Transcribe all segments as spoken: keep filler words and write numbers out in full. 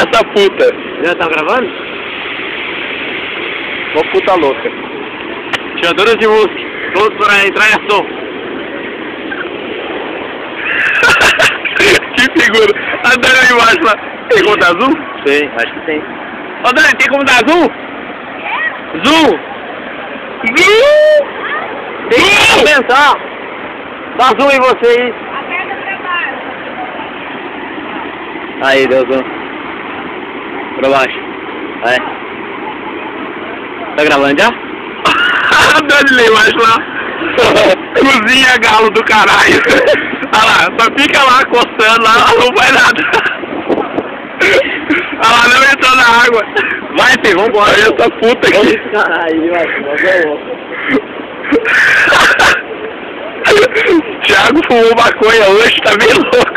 essa puta. Já tá gravando? Uma puta louca. Tiradores de música. Todos para entrar em ação. Que figura. Andando ali embaixo lá. Tem como dar zoom? Tem, acho que tem. Ô Dani, tem como dar zoom? Zoom! Zoom! Tem que pensar. Dá zoom em você aí. Aí, deu zoom. Pra baixo. Aí. Tá gravando já? Andando ali embaixo lá. Cozinha galo do caralho. Olha lá, só fica lá coçando lá, não vai nada. Olha lá, não entrou na água. Vai, filho, vambora. Olha essa puta aqui. Caralho, Thiago fumou maconha hoje, tá bem louco.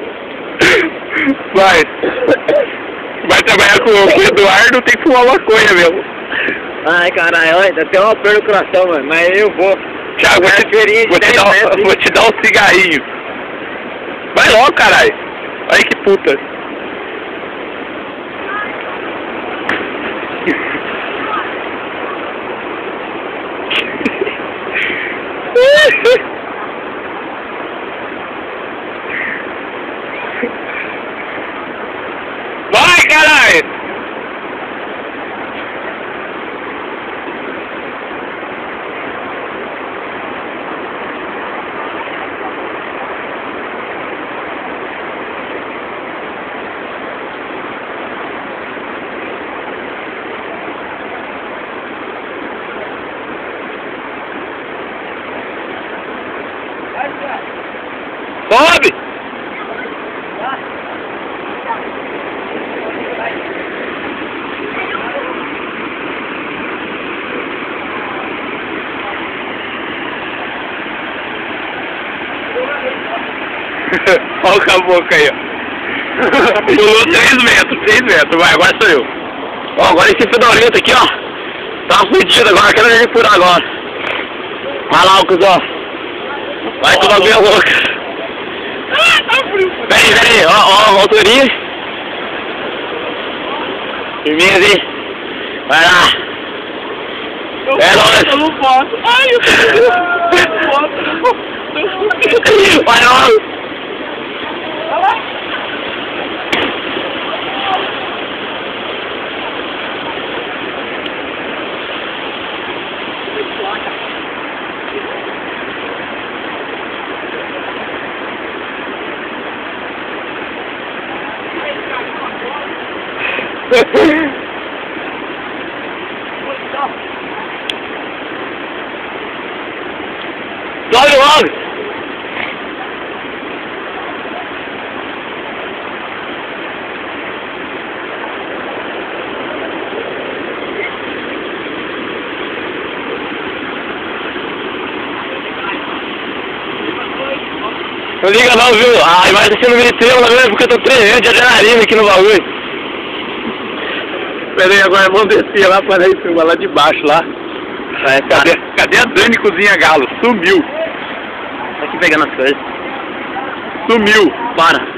Vai. Vai trabalhar com o Eduardo, tem que fumar maconha mesmo. Ai, caralho, olha, até uma perda no coração, mano, mas eu vou. Thiago, vou te, vou, te dar um, vou te dar um cigarrinho. Vai logo, caralho. Olha que puta. Vai, caralho! Sobe! Olha o caboclo aí, ó. Pulou três metros, três metros. Vai, agora sou eu. Ó, agora esse pedalito aqui, ó. Tá fudido agora, quero ele por agora. Vai lá, cuzão. Vai que o bagulho é louco. Peraí, peraí, ó, ó, autoria. Firmeza, hein? Vai lá. É nóis. Eu não posso. Ai, eu não posso. Vai logo. Sobe logo! Não liga não, viu? A imagem tá sendo meio trêmula mesmo, porque eu tô tremendo de adrenalina aqui no bagulho. Pera aí, agora vamos descer lá para aí, filmar lá de baixo, lá. É, cadê, cadê a Dani Cozinha Galo? Sumiu. Tá aqui pegando as coisas. Sumiu. Para.